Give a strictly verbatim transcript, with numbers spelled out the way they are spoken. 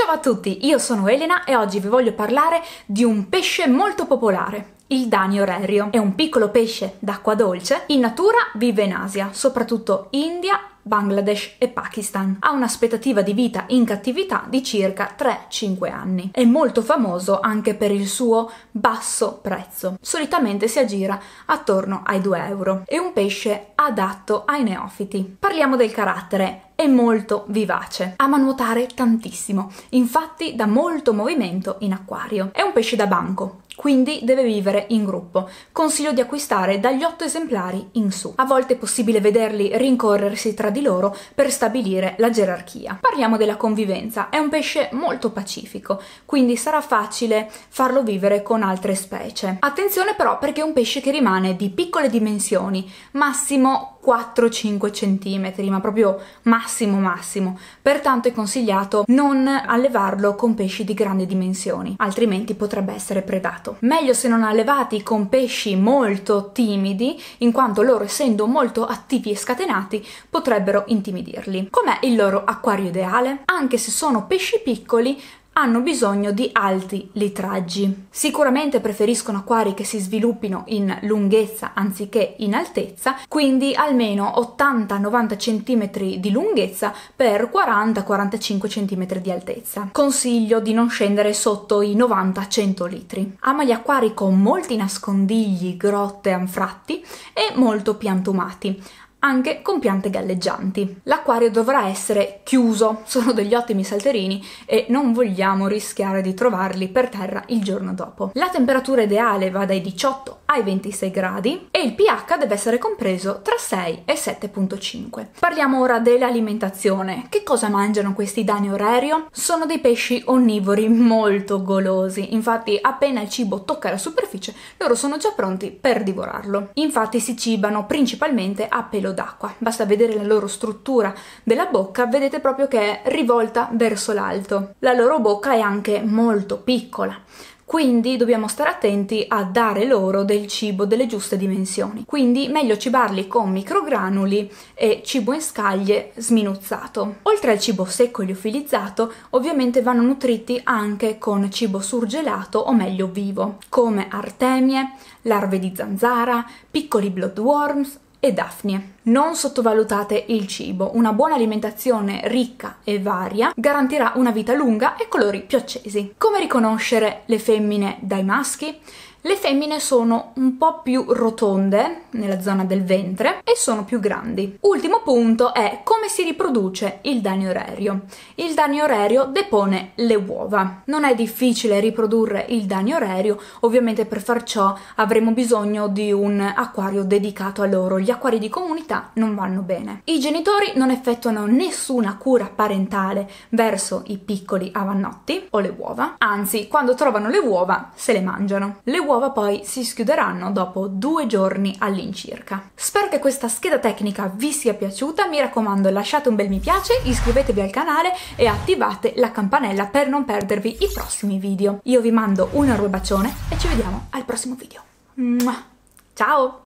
Ciao a tutti, io sono Elena e oggi vi voglio parlare di un pesce molto popolare, il Danio rerio. È un piccolo pesce d'acqua dolce, in natura vive in Asia, soprattutto India, Bangladesh e Pakistan. Ha un'aspettativa di vita in cattività di circa tre cinque anni. È molto famoso anche per il suo basso prezzo. Solitamente si aggira attorno ai due euro. È un pesce adatto ai neofiti. Parliamo del carattere. È molto vivace, ama nuotare tantissimo, infatti dà molto movimento in acquario. È un pesce da banco, quindi deve vivere in gruppo. Consiglio di acquistare dagli otto esemplari in su. A volte è possibile vederli rincorrersi tra di loro per stabilire la gerarchia. Parliamo della convivenza. È un pesce molto pacifico, quindi sarà facile farlo vivere con altre specie. Attenzione però, perché è un pesce che rimane di piccole dimensioni, massimo quattro cinque centimetri, ma proprio massimo massimo. Pertanto è consigliato non allevarlo con pesci di grandi dimensioni, altrimenti potrebbe essere predato. Meglio se non allevati con pesci molto timidi, in quanto loro, essendo molto attivi e scatenati, potrebbero intimidirli. Com'è il loro acquario ideale? Anche se sono pesci piccoli, hanno bisogno di alti litraggi. Sicuramente preferiscono acquari che si sviluppino in lunghezza anziché in altezza, quindi almeno ottanta novanta centimetri di lunghezza per quaranta quarantacinque centimetri di altezza. Consiglio di non scendere sotto i novanta cento litri. Ama gli acquari con molti nascondigli, grotte, anfratti e molto piantumati, anche con piante galleggianti. L'acquario dovrà essere chiuso, sono degli ottimi salterini e non vogliamo rischiare di trovarli per terra il giorno dopo. La temperatura ideale va dai diciotto ai ventisei gradi e il pH deve essere compreso tra sei e sette virgola cinque. Parliamo ora dell'alimentazione. Che cosa mangiano questi Danio rerio? Sono dei pesci onnivori molto golosi, infatti appena il cibo tocca la superficie loro sono già pronti per divorarlo. Infatti si cibano principalmente a pelo d'acqua. Basta vedere la loro struttura della bocca, vedete proprio che è rivolta verso l'alto. La loro bocca è anche molto piccola, quindi dobbiamo stare attenti a dare loro del cibo delle giuste dimensioni. Quindi meglio cibarli con microgranuli e cibo in scaglie sminuzzato. Oltre al cibo secco e liofilizzato, ovviamente vanno nutriti anche con cibo surgelato o meglio vivo, come artemie, larve di zanzara, piccoli bloodworms e dafnie. Non sottovalutate il cibo, una buona alimentazione ricca e varia garantirà una vita lunga e colori più accesi. Come riconoscere le femmine dai maschi? Le femmine sono un po' più rotonde nella zona del ventre e sono più grandi. Ultimo punto è come si riproduce il Danio rerio. Il Danio rerio depone le uova. Non è difficile riprodurre il Danio rerio, ovviamente per far ciò avremo bisogno di un acquario dedicato a loro. Gli acquari di comunità non vanno bene. I genitori non effettuano nessuna cura parentale verso i piccoli avannotti o le uova, anzi quando trovano le uova se le mangiano. Le uova poi si schiuderanno dopo due giorni all'incirca. Spero che questa scheda tecnica vi sia piaciuta, mi raccomando lasciate un bel mi piace, iscrivetevi al canale e attivate la campanella per non perdervi i prossimi video. Io vi mando un enorme bacione e ci vediamo al prossimo video. Ciao!